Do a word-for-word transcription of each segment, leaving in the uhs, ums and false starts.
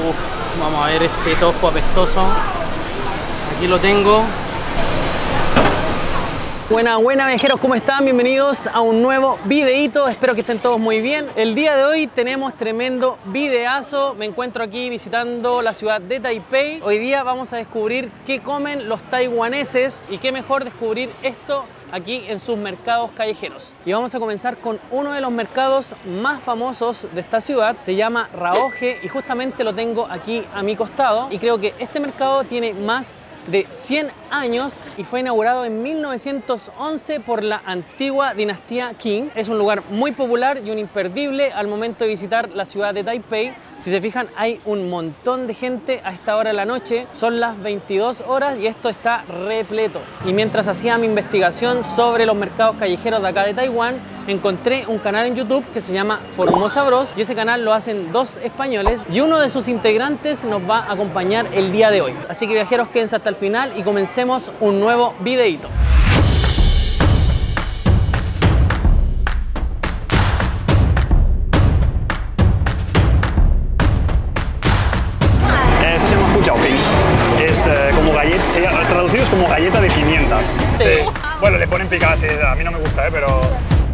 Uf, vamos a ver este tofu apestoso. Aquí lo tengo. Buenas, buenas viajeros, ¿cómo están? Bienvenidos a un nuevo videíto, espero que estén todos muy bien. El día de hoy tenemos tremendo videazo, me encuentro aquí visitando la ciudad de Taipei. Hoy día vamos a descubrir qué comen los taiwaneses y qué mejor descubrir esto aquí en sus mercados callejeros. Y vamos a comenzar con uno de los mercados más famosos de esta ciudad, se llama Raoje y justamente lo tengo aquí a mi costado. Y creo que este mercado tiene más de cien años y fue inaugurado en mil novecientos once por la antigua dinastía Qing. Es un lugar muy popular y un imperdible al momento de visitar la ciudad de Taipei. Si se fijan, hay un montón de gente a esta hora de la noche. Son las veintidós horas y esto está repleto. Y mientras hacía mi investigación sobre los mercados callejeros de acá de Taiwán, encontré un canal en YouTube que se llama Formosa Bros. Y ese canal lo hacen dos españoles y uno de sus integrantes nos va a acompañar el día de hoy. Así que viajeros, quédense hasta el final y comencemos un nuevo videíto. Es eh, como galleta, se llama, traducido es como galleta de pimienta. Sí. Sí. Bueno, le ponen picada, sí, a mí no me gusta, ¿eh? Pero...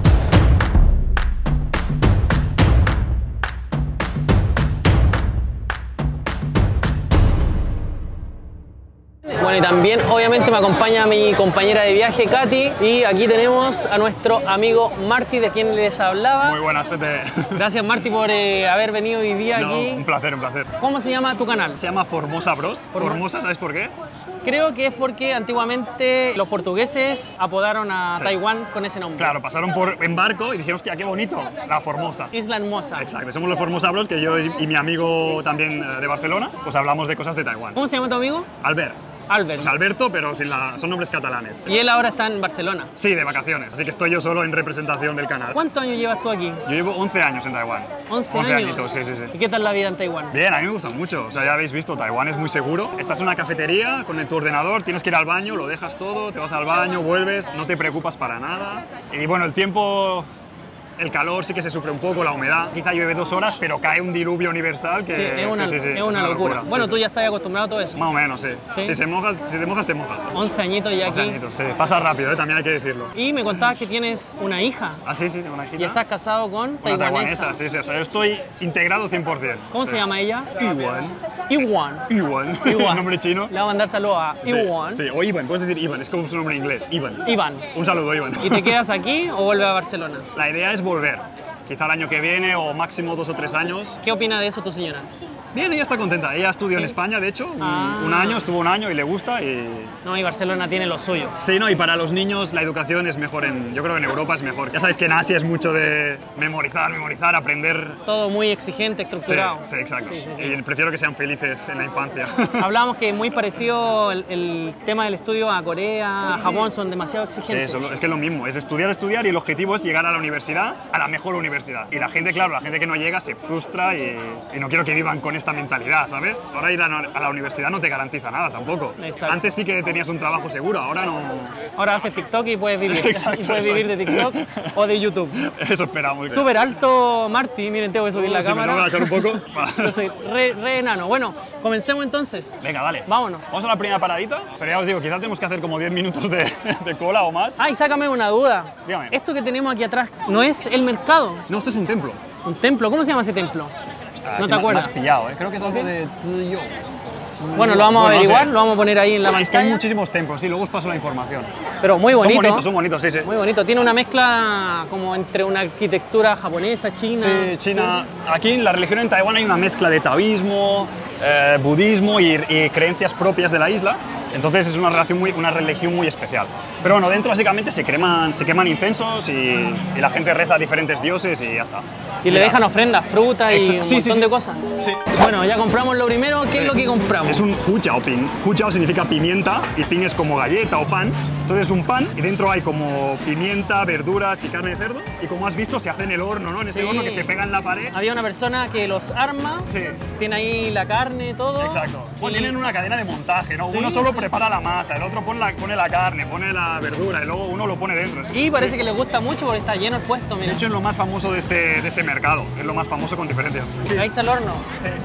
Bueno, y también obviamente me acompaña mi compañera de viaje, Katy, y aquí tenemos a nuestro amigo Marty, de quien les hablaba. Muy buenas, Pete. Gracias, Marty, por eh, haber venido hoy día No, aquí. un placer, un placer. ¿Cómo se llama tu canal? Se llama Formosa Bros. Formo- Formosa, ¿sabes por qué? Creo que es porque antiguamente los portugueses apodaron a Sí. Taiwán con ese nombre. Claro, pasaron por en barco y dijeron, hostia, qué bonito, la Formosa. Isla Hermosa. Exacto, somos los Formosa Bros, que yo y y mi amigo también eh, de Barcelona, pues hablamos de cosas de Taiwán. ¿Cómo se llama tu amigo? Albert. Albert. Pues Alberto, pero sin la, son nombres catalanes. Y él ahora está en Barcelona. Sí, de vacaciones, así que estoy yo solo en representación del canal. ¿Cuántos años llevas tú aquí? Yo llevo once años en Taiwán. once once años. añitos, sí, sí, sí. ¿Y qué tal la vida en Taiwán? Bien, a mí me gusta mucho. O sea, ya habéis visto, Taiwán es muy seguro. Estás en una cafetería con tu ordenador, tienes que ir al baño, lo dejas todo, te vas al baño, vuelves, no te preocupas para nada. Y bueno, el tiempo, el calor sí que se sufre un poco, la humedad. Quizá llueve dos horas, pero cae un diluvio universal que Sí, es una, sí, sí, sí, es una locura. Bueno, sí, tú sí. ya estás acostumbrado a todo eso. Más o menos, sí. Sí. Si, se moja, si te mojas, te mojas. once añitos ya once aquí. añitos, sí. Pasa rápido, ¿eh? También hay que decirlo. Y me contabas que tienes una hija Ah, sí, sí, tengo una hijita. y estás casado con Una taiwanesa. taiwanesa, sí, sí. O sea, yo estoy integrado cien por cien. ¿Cómo Sí. se llama ella? Iwan. Iwan. Iwan. Iwan. Nombre chino. Le voy a mandar saludos a Sí, Iwan. Sí, o Ivan, puedes decir Ivan, es como su nombre en inglés, Ivan. Iván. Un saludo, Ivan. ¿Y te quedas aquí o vuelves a Barcelona? La idea es volver, quizá el año que viene o máximo dos o tres años. ¿Qué opina de eso tu señora? Bien, ella está contenta, ella estudió Sí. en España, de hecho, un, Ah. un año, estuvo un año y le gusta y... No, y Barcelona tiene lo suyo. Sí, no, y para los niños la educación es mejor en, yo creo que en Europa es mejor. Ya sabéis que en Asia es mucho de memorizar, memorizar, aprender... Todo muy exigente, Sí, estructurado. sí, exacto. Sí, sí, sí. Y prefiero que sean felices en la infancia. Hablábamos que es muy parecido el, el tema del estudio a Corea, Sí, a sí. Japón, son demasiado Sí, exigentes. eso, es que es lo mismo, es estudiar, estudiar y el objetivo es llegar a la universidad, a la mejor universidad. Y la gente, claro, la gente que no llega se frustra y, y no quiero que vivan con esta mentalidad, ¿sabes? Ahora ir a, a la universidad no te garantiza nada tampoco. Exacto. Antes sí que tenías un trabajo seguro, ahora no... Ahora haces TikTok y puedes vivir. Exacto, y puedes exacto. vivir de TikTok o de YouTube. Eso esperamos. Súper alto, Marty. Miren, tengo que subir la Uh, si me cámara. tengo que agachar un poco. Va. Yo soy re, re enano. Bueno, comencemos entonces. Venga, dale. Vámonos. Vamos a la primera paradita, pero ya os digo, quizás tenemos que hacer como diez minutos de, de cola o más. Ay, sácame una duda. Dígame. Esto que tenemos aquí atrás, ¿no es el mercado? No, esto es un templo. ¿Un templo? ¿Cómo se llama ese templo? Ah, ¿No aquí te me- acuerdas? Me has pillado, ¿eh? Creo que es algo de Ziyou. Bueno, lo vamos a Bueno, no averiguar, sé. lo vamos a poner ahí en la Es que hay pantalla. muchísimos templos, sí, luego os paso la información. Pero muy bonito. Son bonitos, son bonitos, sí, sí. Muy bonito. Tiene una mezcla como entre una arquitectura japonesa, china. Sí, China. Aquí en la religión en Taiwán hay una mezcla de taoísmo, eh, budismo y, y creencias propias de la isla. Entonces es una, relación muy, una religión muy especial. Pero bueno, dentro básicamente se queman, se queman incensos y, y la gente reza a diferentes dioses y ya está. Y le Mira. dejan ofrendas, fruta y Exa- un sí, montón sí, sí. de cosas. Sí. Bueno, ya compramos lo primero. ¿Qué Sí. es lo que compramos? Es un hujiao ping. Hujiao significa pimienta y ping es como galleta o pan. Entonces es un pan y dentro hay como pimienta, verduras y carne de cerdo. Y como has visto, se hace en el horno, ¿no? En ese Sí. horno que se pega en la pared. Había una persona que los arma, Sí. tiene ahí la carne, todo. Exacto. Bueno, Y- tienen una cadena de montaje, ¿no? Sí, uno solo sí. prepara la masa, el otro pone la, pone la carne, pone la verdura y luego uno lo pone dentro. Es- Y parece sí. que les gusta mucho porque está lleno el puesto, De mira. hecho, es lo más famoso de este, de este mercado. Es lo más famoso con diferencia. Ahí está el horno. Sí.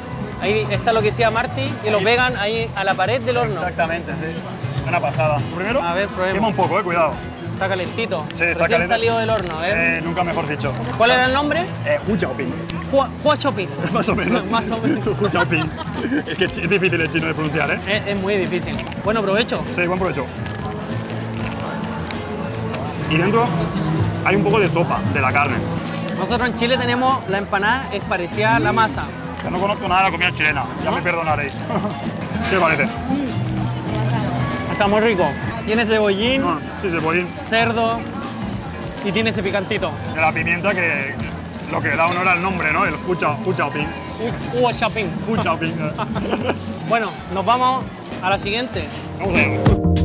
Ahí está lo que decía Marty, que lo pegan ahí a la pared del horno. Exactamente, sí. Una pasada. Primero, A ver, probemos. quema un poco, eh, cuidado. Está calentito. Sí, está Recién caliente. salido del horno, ¿eh? Eh, nunca mejor dicho. ¿Cuál era el nombre? Eh, Hu Xiaoping. Hua, Hua Shopping. Más o menos. Más o menos. Hu Xiaoping. Es que es difícil el chino de pronunciar, ¿eh? Es, es muy difícil. Bueno, provecho. Sí, buen provecho. Y dentro hay un poco de sopa de la carne. Nosotros en Chile tenemos la empanada, es parecida a la masa. Yo no conozco nada de la comida chilena, ya me perdonaréis. ¿Qué parece? Está muy rico. Tiene cebollín, Ah, sí, cebollín. cerdo y tiene ese picantito. De la pimienta que lo que da honor al nombre, ¿no? El Hu Chao- Hu Xiaoping. Hua Shopping. Hu Xiaoping. Bueno, nos vamos a la siguiente. Vamos a ver.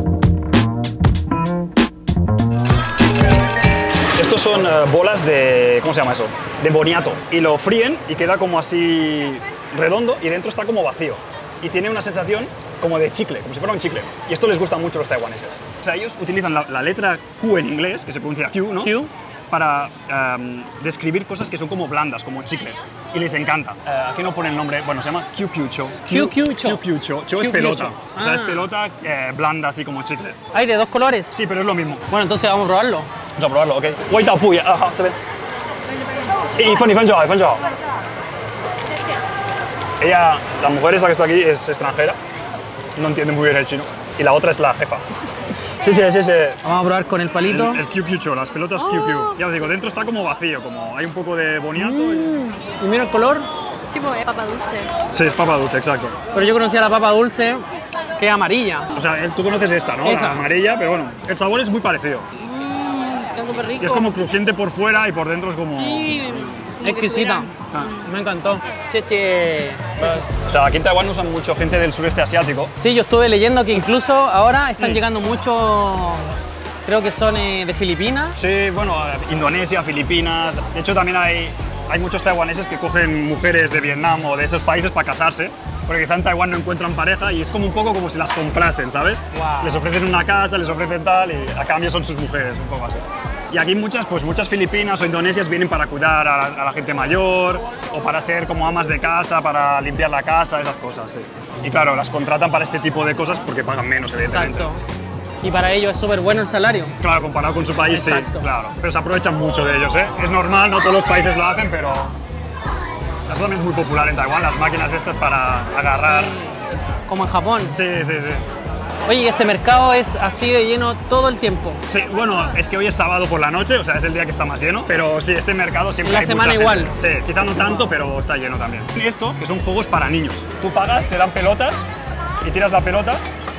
Estos son eh, bolas de... ¿cómo se llama eso? De boniato. Y lo fríen y queda como así redondo y dentro está como vacío. Y tiene una sensación como de chicle, como si fuera un chicle. Y esto les gusta mucho a los taiwaneses. O sea, ellos utilizan la, la letra Q en inglés, que se pronuncia Q, ¿no? Q. Para um, describir cosas que son como blandas, como chicle. Y les encanta. Uh, aquí no pone el nombre, bueno, se llama Q Q Cho. Q Q Cho. Q Q Cho. Cho es Q Q pelota. Cho. O sea, es Ah. pelota eh, blanda, así como chicle. Hay de dos colores. Sí, pero es lo mismo. Bueno, entonces vamos a probarlo. Vamos a probarlo, ok. 味道不一样，啊好，这边。一分一分就好，一分就好。Ella, la mujer esa que está aquí es extranjera, no entiende muy bien el chino. Y la otra es la jefa. Sí, sí, sí, sí. Vamos a probar con el palito. El, el Q Q Cho, las pelotas Q Q. Ya os digo, dentro está como vacío, como hay un poco de boniato. Mm. Y mira el color. Tipo de papa dulce. Y... Sí, es papa dulce, exacto. Pero yo conocía la papa dulce, que es amarilla. O sea, tú conoces esta, ¿no? Esa. La amarilla, pero bueno, el sabor es muy parecido. Mmm, está súper rico. Y es como crujiente por fuera y por dentro es como... Sí, Exquisita. Ah. Me encantó. Cheche. O sea, aquí en Taiwán usan mucho gente del sureste asiático. Sí, yo estuve leyendo que incluso ahora están Sí. llegando muchos, creo que son eh, de Filipinas. Sí, bueno, Indonesia, Filipinas. De hecho, también hay, hay muchos taiwaneses que cogen mujeres de Vietnam o de esos países para casarse, porque quizá en Taiwán no encuentran pareja y es como un poco como si las comprasen, ¿sabes? Wow. Les ofrecen una casa, les ofrecen tal y a cambio son sus mujeres, un poco así. Y aquí muchas, pues muchas filipinas o indonesias vienen para cuidar a la, a la gente mayor o para ser como amas de casa, para limpiar la casa, esas cosas, sí. Y claro, las contratan para este tipo de cosas porque pagan menos, evidentemente. Exacto. Y para ellos es súper bueno el salario. Claro, comparado con su país, Exacto. sí, claro. Pero se aprovechan mucho de ellos, ¿eh? Es normal, no todos los países lo hacen, pero eso también es muy popular en Taiwán, las máquinas estas para agarrar. Como en Japón. Sí, sí, sí. Oye, ¿y este mercado es así de lleno todo el tiempo? Sí, bueno, es que hoy es sábado por la noche, o sea, es el día que está más lleno, pero sí, este mercado siempre La hay semana mucha igual. gente. Sí, quizá no tanto, pero está lleno también. Y esto, que son juegos para niños. Tú pagas, te dan pelotas y tiras la pelota.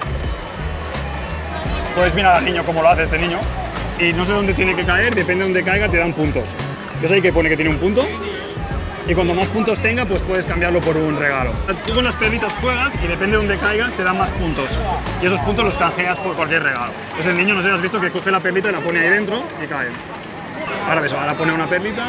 Puedes mirar al niño cómo lo hace este niño y no sé dónde tiene que caer, depende de dónde caiga te dan puntos. Yo sé que pone que tiene un punto y cuando más puntos tenga pues puedes cambiarlo por un regalo. Tú con las pelitas juegas y depende de dónde caigas te dan más puntos y esos puntos los canjeas por cualquier regalo. Pues el niño, no sé si has visto, que coge la perlita y la pone ahí dentro y cae. Ahora ves, ahora pone una perlita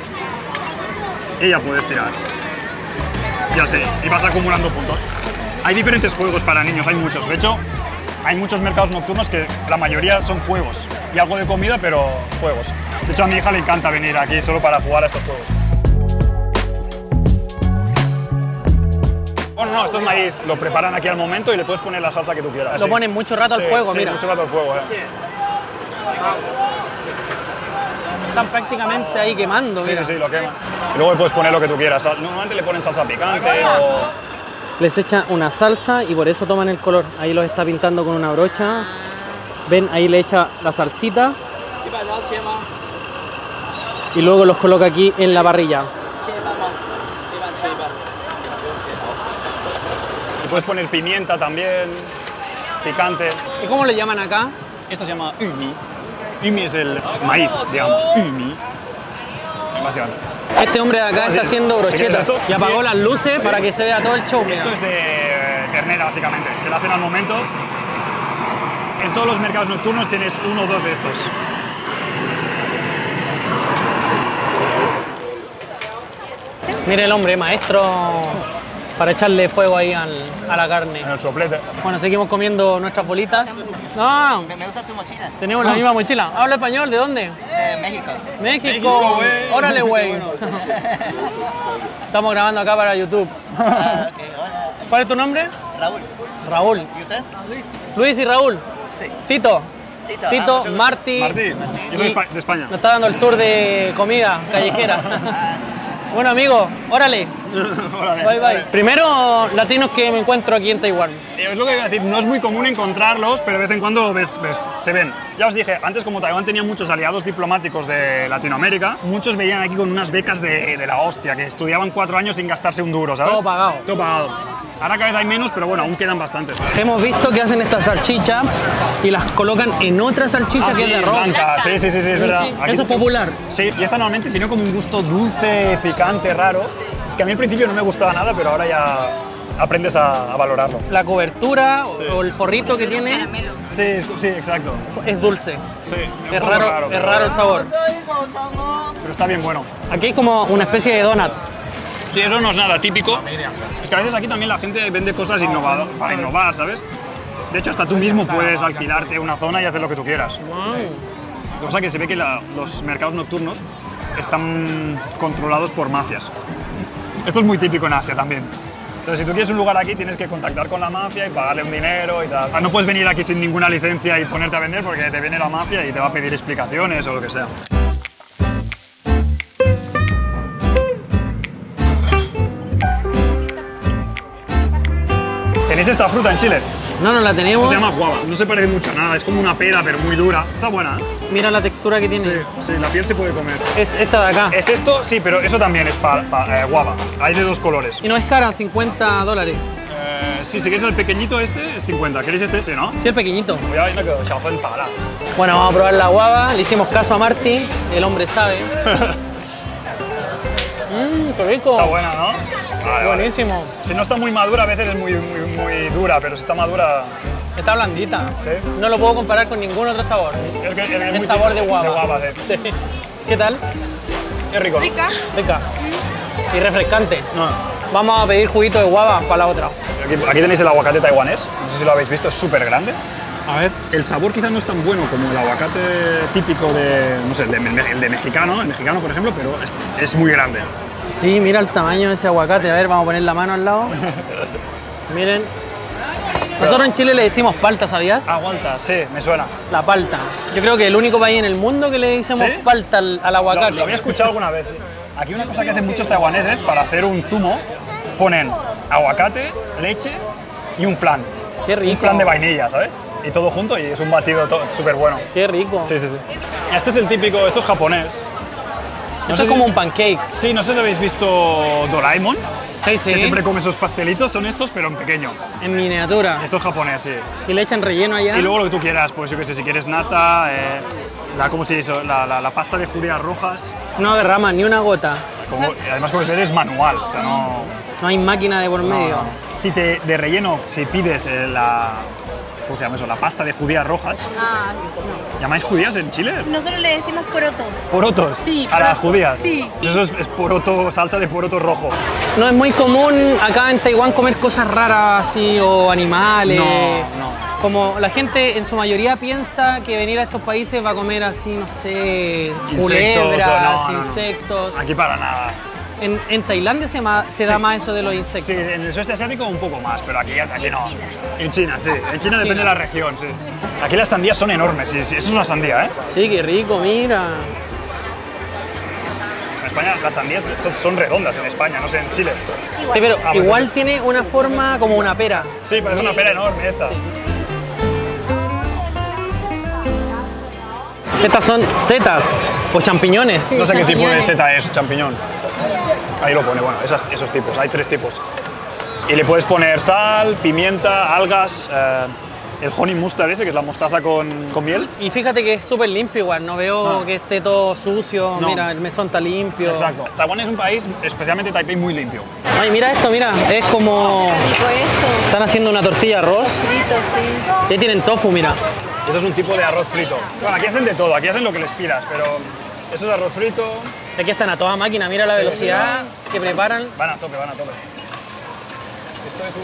y ya puedes tirar. Ya sé, y vas acumulando puntos. Hay diferentes juegos para niños, hay muchos. De hecho, hay muchos mercados nocturnos que la mayoría son juegos y algo de comida, pero juegos. De hecho, a mi hija le encanta venir aquí solo para jugar a estos juegos. Bueno, no, esto es maíz. Lo preparan aquí al momento y le puedes poner la salsa que tú quieras. Lo Sí. ponen mucho rato al Sí, fuego, sí, mira. mucho rato al fuego, eh. Están prácticamente ahí quemando, Sí, mira. sí, lo quema. Y luego le puedes poner lo que tú quieras. Sal- Normalmente le ponen salsa picante o... Les echan una salsa y por eso toman el color. Ahí los está pintando con una brocha. Ven, ahí le echa la salsita. Y luego los coloca aquí en la parrilla. Le puedes poner pimienta también, picante. ¿Y cómo le llaman acá? Esto se llama yumi. Yumi es el maíz, digamos. Yumi. Básicamente. Este hombre de acá Ah, está sí. haciendo brochetas ¿Esto? y apagó Sí. las luces Sí. para que se vea todo el show. Mira. Esto es de eh, ternera, básicamente. Se lo hacen al momento. En todos los mercados nocturnos tienes uno o dos de estos. Mire el hombre, maestro. para echarle fuego ahí al, a la carne. En el soplete. Bueno, seguimos comiendo nuestras bolitas. No, Me, me gusta tu mochila. tenemos la misma mochila. ¿Habla español? ¿De dónde? Eh, México. México. México, güey. Órale, güey. Estamos grabando acá para YouTube. Ah, ok, hola. ¿Cuál es tu nombre? Raúl. Raúl. ¿Y usted? Luis. Luis y Raúl. Sí. Tito. Tito. Tito, Ah, mucho gusto. Marti. Martín, yo soy Y- espa- de España. Nos está dando el tour de comida callejera. Bueno, amigo, órale. Órale, Bye, bye. vale. Primero latinos que me encuentro aquí en Taiwán. Es lo que iba a decir, no es muy común encontrarlos, pero de vez en cuando ves, ves, se ven. Ya os dije, antes como Taiwán tenía muchos aliados diplomáticos de Latinoamérica, muchos venían aquí con unas becas de, de la hostia, que estudiaban cuatro años sin gastarse un duro, ¿sabes? Todo pagado. Todo pagado. Ahora cada vez hay menos, pero bueno, aún quedan bastantes. Hemos visto que hacen esta salchicha y las colocan en otra salchicha Ah, que sí, es de arroz. blanca. Sí, sí, sí, sí, es verdad. Aquí Eso es se- popular. Sí, y esta normalmente tiene como un gusto dulce, picante, raro, que a mí al principio no me gustaba nada, pero ahora ya aprendes a, a valorarlo. La cobertura Sí. o el forrito que tiene Sí, sí, exacto. es dulce. Sí, un Es poco raro, es pero- raro el sabor. Pero está bien bueno. Aquí hay como una especie de donut. Sí, eso no es nada típico. Es que a veces aquí también la gente vende cosas innovadoras para innovar, ¿sabes? De hecho, hasta tú mismo puedes alquilarte una zona y hacer lo que tú quieras. Mm. Lo que pasa es que se ve que la- los mercados nocturnos están controlados por mafias. Esto es muy típico en Asia también. Entonces, si tú quieres un lugar aquí, tienes que contactar con la mafia y pagarle un dinero y tal. No puedes venir aquí sin ninguna licencia y ponerte a vender porque te viene la mafia y te va a pedir explicaciones o lo que sea. ¿Tenéis esta fruta en Chile? No, no la Esto tenemos. se llama guava. No se parece mucho a nada, es como una pera, pero muy dura. Está buena, ¿eh? Mira la textura que tiene. Sí, sí, la piel se puede comer. Es esta de acá. Es esto, sí, pero eso también es pa, pa- eh, guava. Hay de dos colores. Y no es cara, cincuenta dólares. Eh, sí, si queréis el pequeñito este, es cincuenta. ¿Queréis este? Sí, ¿no? Sí, el pequeñito. Voy a ver que se hace para. Bueno, vamos a probar la guava. Le hicimos caso a Marty, el hombre sabe. Mmm, qué rico. Está buena, ¿no? Vale, vale. Buenísimo. Si no está muy madura, a veces es muy, muy, muy dura, pero si está madura, Está blandita. Sí. No lo puedo comparar con ningún otro sabor. es, que, es, Es muy sabor típico de guava. De guava, sí. Sí. ¿Qué tal? Es rico. ¿no? Rica. Rica. Y refrescante. No. Vamos a pedir juguito de guava para la otra. Aquí, aquí tenéis el aguacate taiwanés. No sé si lo habéis visto, es súper grande. A ver. El sabor quizás no es tan bueno como el aguacate típico de, no sé, el de, el de mexicano, el mexicano por ejemplo, pero es, es muy grande. Sí, mira el tamaño de ese aguacate. A ver, vamos a poner la mano al lado. Miren. Nosotros en Chile le decimos palta, ¿sabías? Aguanta, sí, me suena. La palta. Yo creo que el único país en el mundo que le decimos ¿Sí? palta al, al Lo, aguacate. lo había escuchado alguna vez. Aquí una cosa que hacen muchos taiwaneses para hacer un zumo, ponen aguacate, leche y un flan. Qué rico. Un flan de vainilla, ¿sabes? Y todo junto y es un batido súper bueno. Qué rico. Sí, sí, sí. Este es el típico, esto es japonés. No Esto sé es si- como un pancake. Sí, no sé si habéis visto Doraemon, Sí, sí. que siempre come esos pastelitos, son estos, pero en pequeño. En miniatura. Esto es japonés, sí. Y le echan relleno allá. Y luego lo que tú quieras, pues yo qué sé, si quieres nata, eh, la, ¿cómo se dice eso? La, la, la pasta de judías rojas. No derrama ni una gota. Como, y además, como ves, es manual, o sea, no... No hay máquina de por medio. Si te de relleno, si pides eh, la... ¿Cómo se llama eso? La pasta de judías rojas. Ah, ¿Llamáis judías en Chile? nosotros le decimos poroto. Porotos. Sí, A las poroto. judías. Sí. Eso es, es poroto, salsa de poroto rojo. No es muy común acá en Taiwán comer cosas raras así o animales. No, no. Como la gente en su mayoría piensa que venir a estos países va a comer así, no sé, Insectos, culebras, no, no, no. insectos. Aquí para nada. En, en Tailandia se, ma- se da Sí. más eso de los insectos. Sí, en el sudeste asiático un poco más, pero aquí, aquí no. China. En China, sí. En China depende China. de la región, sí. Aquí las sandías son enormes, sí, sí. Eso es una sandía, ¿eh? Sí, qué rico, mira. En España las sandías son, son redondas en España, no sé, en Chile. Sí, pero Ah, pues igual entonces- tiene una forma como una pera. Sí, parece una pera enorme esta. Estas son setas o champiñones. No sé qué tipo de champiñones. seta es, champiñón. Ahí lo pone, bueno, esas- esos tipos, hay tres tipos. Y le puedes poner sal, pimienta, algas, eh, el honey mustard ese, que es la mostaza con, con miel. Y fíjate que es súper limpio igual, no veo No. que esté todo sucio, No. mira, el mesón está limpio. Exacto. Taiwán es un país, especialmente Taipei, muy limpio. Ay, mira esto, mira, es como... Rico esto. Están haciendo una tortilla de arroz Frito, sí. y tienen tofu, mira. Eso es un tipo de arroz frito. Bueno, aquí hacen de todo, aquí hacen lo que les pidas, pero eso es arroz frito. Aquí están a toda máquina, mira la velocidad que preparan. Van a tope, van a tope. Esto es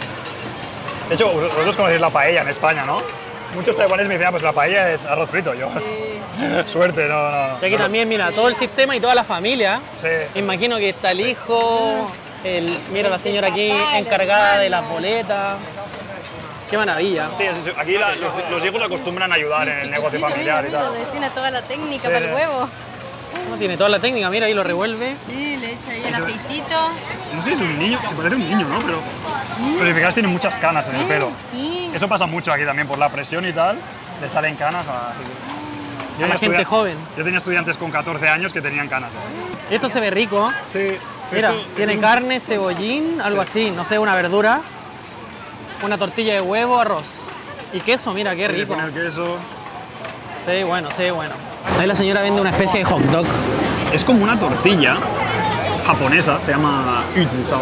un... De hecho, vosotros conocéis la paella en España, ¿no? Muchos taiwaneses me dicen, ah, pues la paella es arroz frito. Yo, sí. Suerte, no, no. Y aquí no. también, mira, todo el sistema y toda la familia. Sí. Imagino que está el hijo, el, mira la señora aquí encargada de las boletas. Qué maravilla. Sí, sí, sí. Aquí la, los, los hijos acostumbran a ayudar en el negocio familiar y tal. Tiene toda la técnica Sí, para el sí. huevo. No, tiene toda la técnica, mira, ahí lo revuelve. Sí, le echa ahí el aceitito. No sé, es un niño, se parece a un niño, ¿no? Pero, pero si fijáis tiene muchas canas en el pelo. Sí. Eso pasa mucho aquí también, por la presión y tal, le salen canas a... Yo A la tenía gente estudia- joven. Yo tenía estudiantes con catorce años que tenían canas. ¿eh? Esto se ve rico. Sí. Mira, esto- tiene es un- carne, cebollín, algo así, no sé, una verdura, una tortilla de huevo, arroz y queso, mira, qué Sí, rico. con el queso. Sí, bueno, sí, bueno. Ahí la señora vende una especie de hot dog. Es como una tortilla japonesa, se llama Uzisao,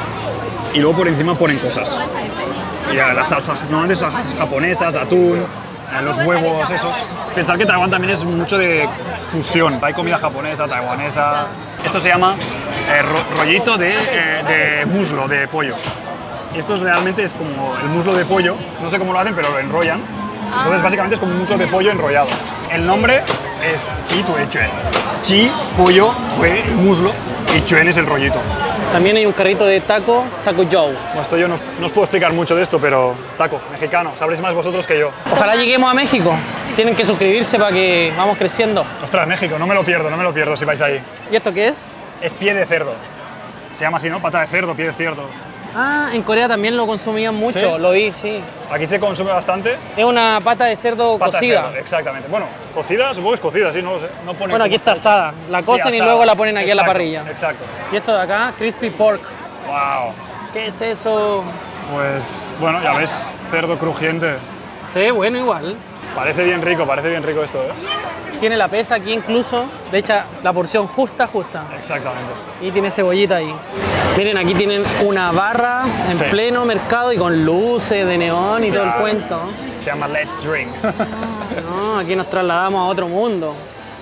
y luego por encima ponen cosas. Y a las salsas, normalmente salsas japonesas, atún, eh, los huevos esos. Pensar que Taiwán también es mucho de fusión. Hay comida japonesa, taiwanesa. Esto se llama eh, ro- rollito de, eh, de muslo de pollo. Y esto es realmente es como el muslo de pollo. No sé cómo lo hacen, pero lo enrollan. Entonces básicamente es como un muslo de pollo enrollado. El nombre es Chi Tue Chuen. Chi, pollo, Tue, el muslo, y Chuen es el rollito. También hay un carrito de taco, Taco Joe. Bueno, esto yo no, os- no os puedo explicar mucho de esto, pero taco, mexicano, sabréis más vosotros que yo. Ojalá lleguemos a México. Tienen que suscribirse para que vamos creciendo. Ostras, México, no me lo pierdo, no me lo pierdo si vais ahí. ¿Y esto qué es? Es pie de cerdo. Se llama así, ¿no? Pata de cerdo, pie de cerdo. Ah, en Corea también lo consumían mucho, ¿Sí? lo vi, sí. Aquí se consume bastante. Es una pata de cerdo Pata de cocida. cerdo, exactamente. Bueno, cocida, supongo que es cocida, sí, no lo sé. No pone Bueno, aquí cómo está asada. La Sí, cocen y asada. luego la ponen aquí a la Exacto, parrilla. Exacto. Y esto de acá, crispy pork. Wow. ¿Qué es eso? Pues, bueno, ya ves, cerdo crujiente. Se ve bueno igual. Parece bien rico, parece bien rico esto, ¿eh? Tiene la pesa aquí incluso. De hecho, la porción justa, justa. Exactamente. Y tiene cebollita ahí. Miren, aquí tienen una barra en Sí. pleno mercado y con luces de neón y todo el Claro. cuento. Se llama Let's Drink. No, aquí nos trasladamos a otro mundo.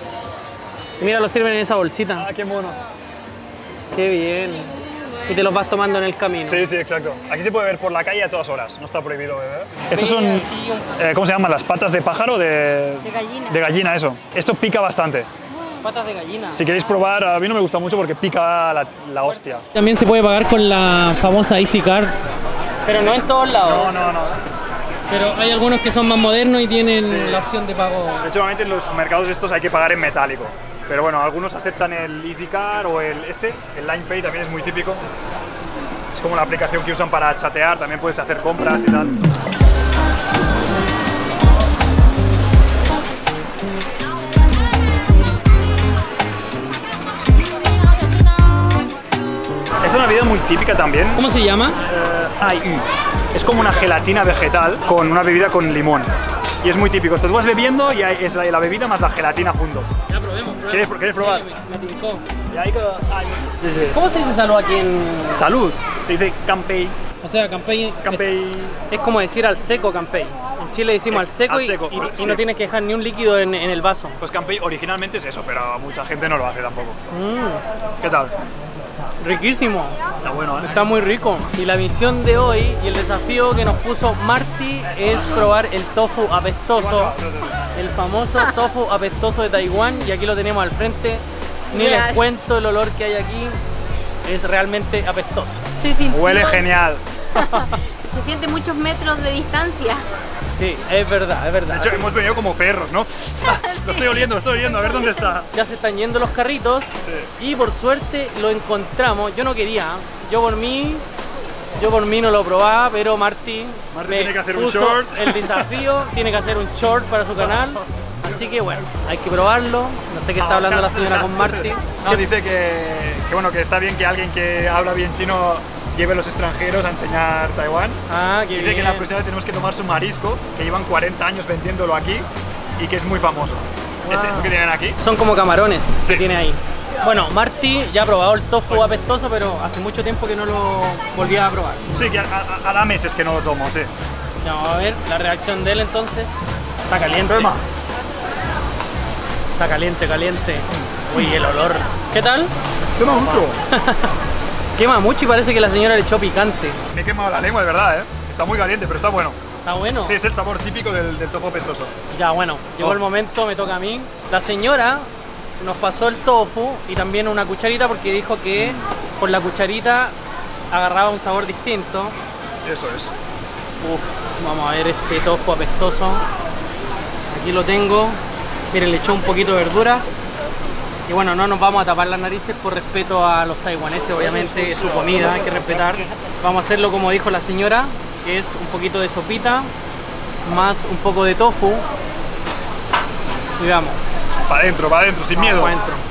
Y mira, lo sirven en esa bolsita. Ah, qué mono. Qué bien. Y te los vas tomando en el camino. Sí, sí, exacto. Aquí se puede ver por la calle a todas horas, no está prohibido beber. Estos son, eh, ¿cómo se llaman? ¿Las patas de pájaro? De, De gallina. de gallina, eso. Esto pica bastante. Patas de gallina. Si queréis probar, a mí no me gusta mucho porque pica la, la hostia. También se puede pagar con la famosa Easy Card. Pero no en todos lados. No, no, no. Pero hay algunos que son más modernos y tienen Sí. la opción de pago. De hecho, normalmente en los mercados estos hay que pagar en metálico. Pero bueno, algunos aceptan el EasyCard o el este, el LinePay también es muy típico. Es como la aplicación que usan para chatear, también puedes hacer compras y tal. Es una bebida muy típica también. ¿Cómo se llama? Eh, Ai Yu. Es como una gelatina vegetal con una bebida con limón. Y es muy típico. Esto tú vas bebiendo y hay- es la, la bebida más la gelatina junto. Ya probemos, probemos. ¿Quieres- quieres probar? Sí, me, me tincó. Y ahí que- ay, sí, sí. ¿Cómo se dice salud aquí en...? Salud. Se dice campei. O sea, campey... Campei. Es como decir al seco campey. En Chile decimos Eh, al seco, al y- seco, y, y sí. no tienes que dejar ni un líquido en, en el vaso. Pues campei originalmente es eso, pero mucha gente no lo hace tampoco. Mm, ¿Qué tal? riquísimo. Está bueno, ¿eh? Está muy rico. Y la misión de hoy y el desafío que nos puso Marty es probar el tofu apestoso. El famoso tofu apestoso de Taiwán. Y aquí lo tenemos al frente. Ni les Real. cuento el olor que hay aquí. Es realmente apestoso. Se sintió- Huele genial. Se siente muchos metros de distancia. Sí, es verdad, es De verdad. hecho, hemos venido como perros, ¿no? Lo estoy oliendo, lo estoy oliendo, a ver dónde está. Ya se están yendo los carritos y por suerte lo encontramos. Yo no quería, yo por mí, yo por mí no lo probaba, pero Marty, Marty me tiene que hacer un puso short. el desafío, tiene que hacer un short para su canal. Así que bueno, hay que probarlo. No sé qué está hablando la señora con Marty. No, dice que, que, bueno, que está bien que alguien que habla bien chino lleve a los extranjeros a enseñar Taiwán. Ah, qué Dice bien. que la próxima vez tenemos que tomar su marisco, que llevan cuarenta años vendiéndolo aquí y que es muy famoso. Este, Wow. esto que tienen aquí. Son como camarones Sí. que tiene ahí. Bueno, Marty ya ha probado el tofu apestoso, pero hace mucho tiempo que no lo volvía a probar. Sí, que a, a, a da meses que no lo tomo, sí. Ya, vamos a ver la reacción de él entonces. Está caliente. Toma. Está caliente, caliente. Uy, el olor. ¿Qué tal? Toma mucho. Quema mucho y parece que la señora le echó picante. Me he quemado la lengua, de verdad, ¿eh? Está muy caliente, pero está bueno. ¿Está bueno? Sí, es el sabor típico del, del tofu pestoso. Ya, bueno, llegó Oh. el momento, me toca a mí. La señora nos pasó el tofu y también una cucharita porque dijo que con la cucharita agarraba un sabor distinto. Eso es. Uf, vamos a ver este tofu apestoso. Aquí lo tengo. Miren, le echó un poquito de verduras. Y bueno, no nos vamos a tapar las narices por respeto a los taiwaneses, obviamente, es su comida, hay que respetar. Vamos a hacerlo como dijo la señora, que es un poquito de sopita, más un poco de tofu. Y vamos. Para adentro, para adentro, sin miedo. Para adentro.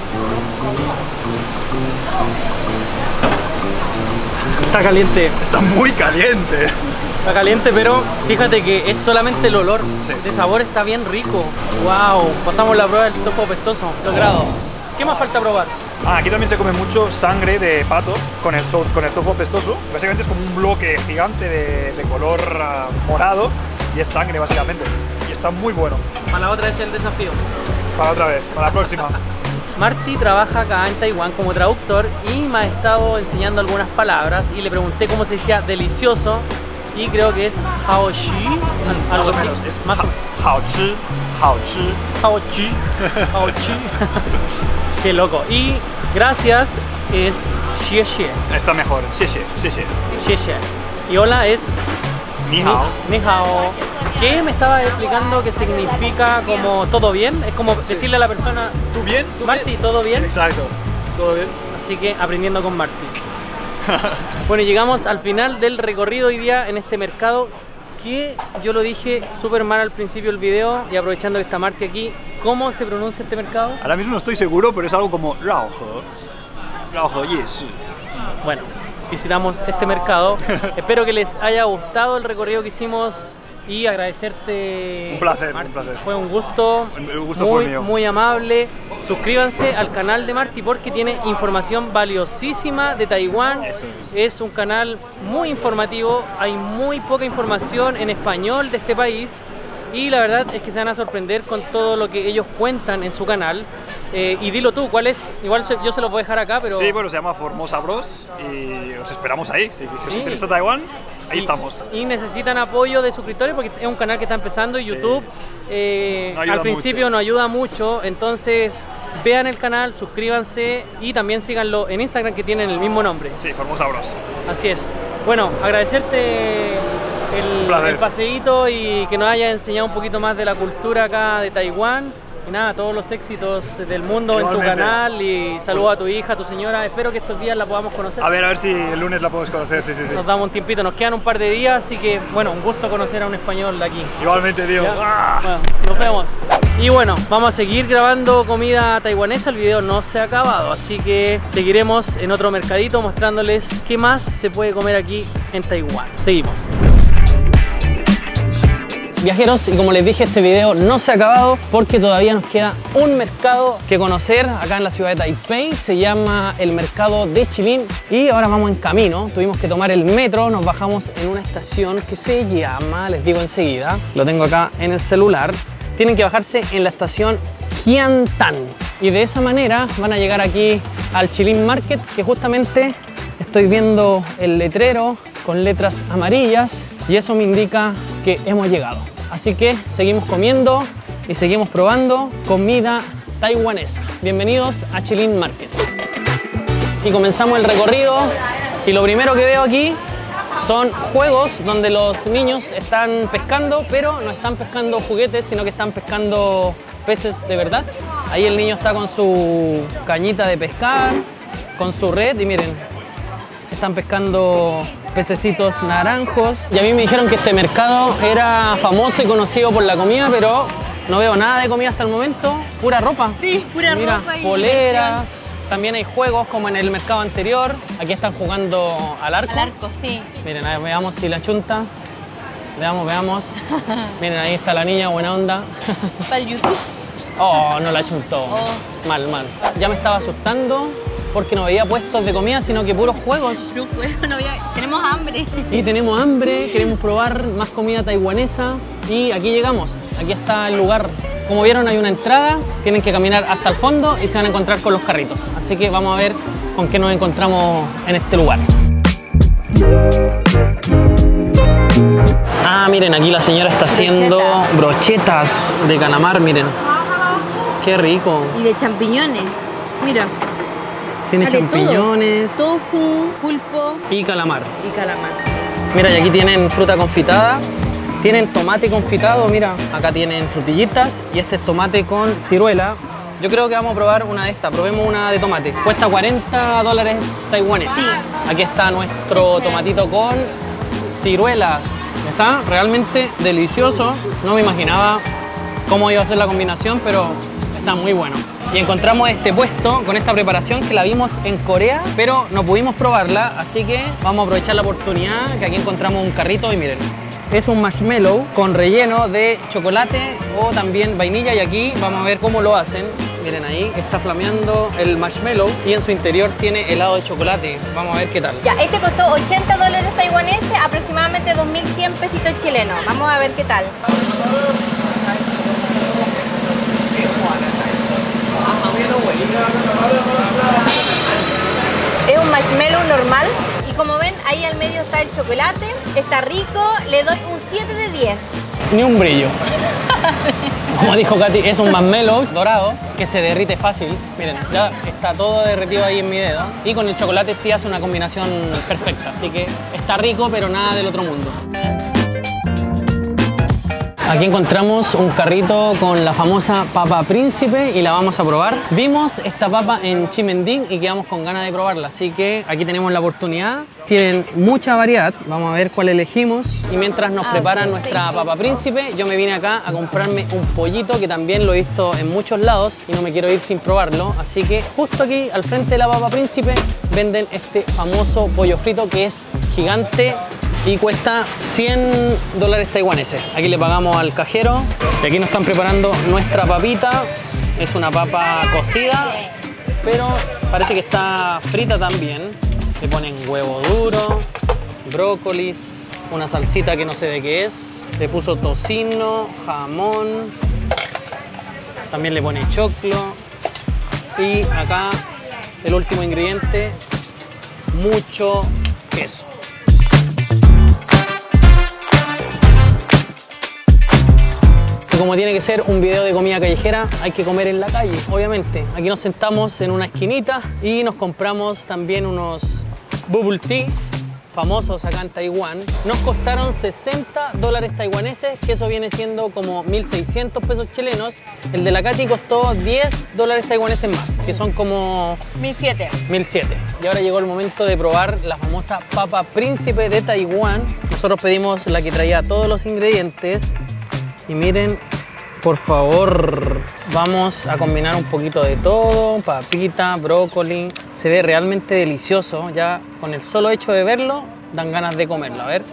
Está caliente. Está muy caliente. Está caliente, pero fíjate que es solamente el olor. Sí. De sabor está bien rico. Wow, pasamos la prueba del tofu apestoso. Logrado. ¿Qué más falta probar? Ah, aquí también se come mucho sangre de pato con el, so- con el tofu apestoso. Básicamente es como un bloque gigante de, de color uh, morado y es sangre básicamente. Y está muy bueno. Para la otra es el desafío. Para otra vez, para la próxima. Marty trabaja acá en Taiwán como traductor y me ha estado enseñando algunas palabras y le pregunté cómo se decía delicioso y creo que es haoshi, algo Más o así. menos. Es Más o ha- haochi, haochi. haoshi, haoshi. Qué loco. Y gracias es xie xie, Está mejor. Sí, sí, sí, sí. xie xie. Y hola es Ni hao. ni hao. ¿Qué me estaba explicando que significa como todo bien? Es como decirle a la persona, ¿Tú bien? ¿Tú Marty, bien? ¿todo bien? Exacto. ¿Todo bien? Así que aprendiendo con Marty. Bueno, llegamos al final del recorrido hoy día en este mercado que yo lo dije súper mal al principio del video y aprovechando que está Marty aquí, ¿cómo se pronuncia este mercado? Ahora mismo no estoy seguro, pero es algo como Raohe. Raohe Yeshi. Bueno, visitamos este mercado. Espero que les haya gustado el recorrido que hicimos y agradecerte. Un placer, Marty. un placer. Fue un gusto, El gusto muy, fue mío. muy amable. Suscríbanse al canal de Marty porque tiene información valiosísima de Taiwán. Eso Es un canal muy informativo, hay muy poca información en español de este país y la verdad es que se van a sorprender con todo lo que ellos cuentan en su canal. Eh, y dilo tú, ¿cuál es? Igual se- yo se los voy a dejar acá, pero... Sí, bueno, se llama Formosa Bros y os esperamos ahí. Si, si os Sí. interesa Taiwán, ahí y- estamos. Y necesitan apoyo de suscriptores porque es un canal que está empezando y Sí. YouTube eh, No ayuda al principio mucho. nos ayuda mucho, entonces vean el canal, suscríbanse y también síganlo en Instagram que tienen el mismo nombre. Sí, Formosa Bros. Así es. Bueno, agradecerte el, Un placer. el paseíto y que nos haya enseñado un poquito más de la cultura acá de Taiwán. Y nada, todos los éxitos del mundo en tu Igualmente. canal y saludos a tu hija, a tu señora. Espero que estos días la podamos conocer. A ver, a ver si el lunes la podemos conocer, sí, sí, sí. Nos damos un tiempito, nos quedan un par de días, así que bueno, un gusto conocer a un español de aquí. Igualmente, tío. Ya. ¡Ah! Bueno, nos vemos. Y bueno, vamos a seguir grabando comida taiwanesa, el video no se ha acabado, así que seguiremos en otro mercadito mostrándoles qué más se puede comer aquí en Taiwán. Seguimos. Viajeros, y como les dije, este video no se ha acabado porque todavía nos queda un mercado que conocer acá en la ciudad de Taipei. Se llama el mercado de Chilín y ahora vamos en camino. Tuvimos que tomar el metro, nos bajamos en una estación que se llama, les digo enseguida, lo tengo acá en el celular. Tienen que bajarse en la estación Qiantan y de esa manera van a llegar aquí al Chilín Market, que justamente estoy viendo el letrero con letras amarillas y eso me indica que hemos llegado. Así que seguimos comiendo y seguimos probando comida taiwanesa. Bienvenidos a Chilín Market. Y comenzamos el recorrido y lo primero que veo aquí son juegos donde los niños están pescando, pero no están pescando juguetes, sino que están pescando peces de verdad. Ahí el niño está con su cañita de pescar, con su red y miren, están pescando pececitos naranjos. Y a mí me dijeron que este mercado era famoso y conocido por la comida, pero no veo nada de comida hasta el momento. Pura ropa. Sí, pura Mira, ropa y poleras. También hay juegos como en el mercado anterior. Aquí están jugando al arco. Al arco, sí. Miren, a ver, veamos si la chunta. Veamos, veamos. Miren, ahí está la niña, buena onda. Para el YouTube. Oh, no la chuntó. Oh. Mal, mal. Ya me estaba asustando porque no veía puestos de comida, sino que puros juegos. Pero, bueno, no había- tenemos hambre. Y tenemos hambre, queremos probar más comida taiwanesa y aquí llegamos. Aquí está el lugar Como vieron, hay una entrada, tienen que caminar hasta el fondo y se van a encontrar con los carritos. Así que vamos a ver con qué nos encontramos en este lugar. Ah, miren, aquí la señora está haciendo Brocheta. brochetas de calamar, miren. Qué rico. Y de champiñones. Mira. Tiene Vale, champiñones todo. Tofu, pulpo y calamar. y calamar. Mira, y aquí tienen fruta confitada, tienen tomate confitado, mira, acá tienen frutillitas y este es tomate con ciruela. Yo creo que vamos a probar una de estas, probemos una de tomate. Cuesta cuarenta dólares taiwaneses. Sí. Aquí está nuestro tomatito con ciruelas. Está realmente delicioso. No me imaginaba cómo iba a ser la combinación, pero está muy bueno. Y encontramos este puesto con esta preparación que la vimos en Corea, pero no pudimos probarla, así que vamos a aprovechar la oportunidad que aquí encontramos un carrito y miren. Es un marshmallow con relleno de chocolate o también vainilla y aquí vamos a ver cómo lo hacen. Miren ahí, está flameando el marshmallow y en su interior tiene helado de chocolate. Vamos a ver qué tal. Ya, este costó ochenta dólares taiwaneses, aproximadamente dos mil cien pesitos chilenos. Vamos a ver qué tal. Es un marshmallow normal y como ven, ahí al medio está el chocolate. Está rico, le doy un siete de diez. Ni un brillo. Como dijo Katy, es un marshmallow dorado que se derrite fácil. Miren, ya está todo derretido ahí en mi dedo. Y con el chocolate sí hace una combinación perfecta. Así que está rico, pero nada del otro mundo. Aquí encontramos un carrito con la famosa papa príncipe y la vamos a probar. Vimos esta papa en Chimending y quedamos con ganas de probarla, así que aquí tenemos la oportunidad. Tienen mucha variedad, vamos a ver cuál elegimos. Y mientras nos preparan nuestra papa príncipe, yo me vine acá a comprarme un pollito que también lo he visto en muchos lados y no me quiero ir sin probarlo. Así que justo aquí al frente de la papa príncipe venden este famoso pollo frito que es gigante y cuesta cien dólares taiwaneses. Aquí le pagamos al cajero y aquí nos están preparando nuestra papita. Es una papa cocida, pero parece que está frita también. Le ponen huevo duro, brócolis, una salsita que no sé de qué es. Le puso tocino, jamón, también le pone choclo y acá el último ingrediente, mucho queso. Como tiene que ser un video de comida callejera, hay que comer en la calle, obviamente. Aquí nos sentamos en una esquinita y nos compramos también unos bubble tea, famosos acá en Taiwán. Nos costaron sesenta dólares taiwaneses, que eso viene siendo como mil seiscientos pesos chilenos. El de la Katy costó diez dólares taiwaneses más, que son como mil siete. mil siete. Y ahora llegó el momento de probar la famosa papa príncipe de Taiwán. Nosotros pedimos la que traía todos los ingredientes. Y miren, por favor, vamos a combinar un poquito de todo, papita, brócoli. Se ve realmente delicioso, ya con el solo hecho de verlo, dan ganas de comerlo, a ver.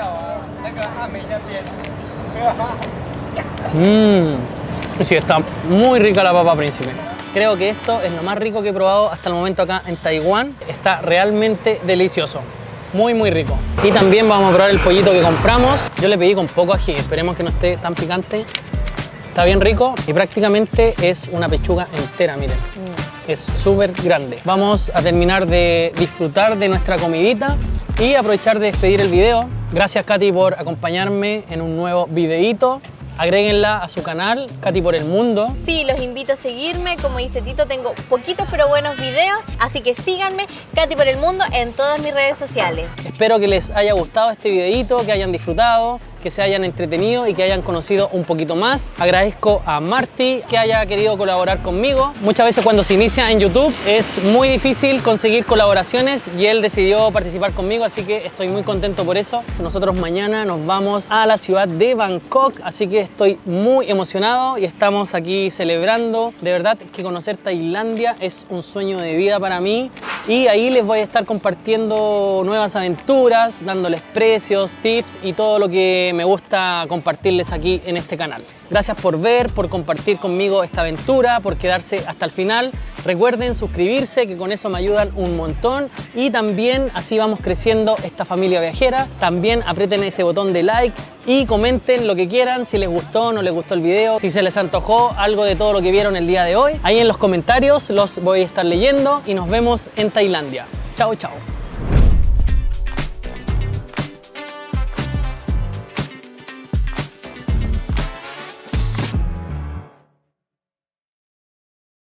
Mmm, sí, está muy rica la papa príncipe. Creo que esto es lo más rico que he probado hasta el momento acá en Taiwán. Está realmente delicioso. Muy muy rico. Y también vamos a probar el pollito que compramos. Yo le pedí con poco ají, esperemos que no esté tan picante. Está bien rico y prácticamente es una pechuga entera, miren. Mm. Es súper grande. Vamos a terminar de disfrutar de nuestra comidita y aprovechar de despedir el video. Gracias Katy por acompañarme en un nuevo videíto. Agréguenla a su canal, Katy por el Mundo. Sí, los invito a seguirme. Como dice Tito, tengo poquitos pero buenos videos. Así que síganme, Katy por el Mundo, en todas mis redes sociales. Espero que les haya gustado este videíto, que hayan disfrutado, que se hayan entretenido y que hayan conocido un poquito más. Agradezco a Marty que haya querido colaborar conmigo. Muchas veces cuando se inicia en YouTube es muy difícil conseguir colaboraciones y él decidió participar conmigo, así que estoy muy contento por eso. Nosotros mañana nos vamos a la ciudad de Bangkok, así que estoy muy emocionado y estamos aquí celebrando. De verdad que conocer Tailandia es un sueño de vida para mí y ahí les voy a estar compartiendo nuevas aventuras, dándoles precios, tips y todo lo que me gusta compartirles aquí en este canal. Gracias por ver, por compartir conmigo esta aventura, por quedarse hasta el final. Recuerden suscribirse, que con eso me ayudan un montón y también así vamos creciendo esta familia viajera. También aprieten ese botón de like y comenten lo que quieran, si les gustó o no les gustó el video, si se les antojó algo de todo lo que vieron el día de hoy. Ahí en los comentarios los voy a estar leyendo y nos vemos en Tailandia. Chao, chao.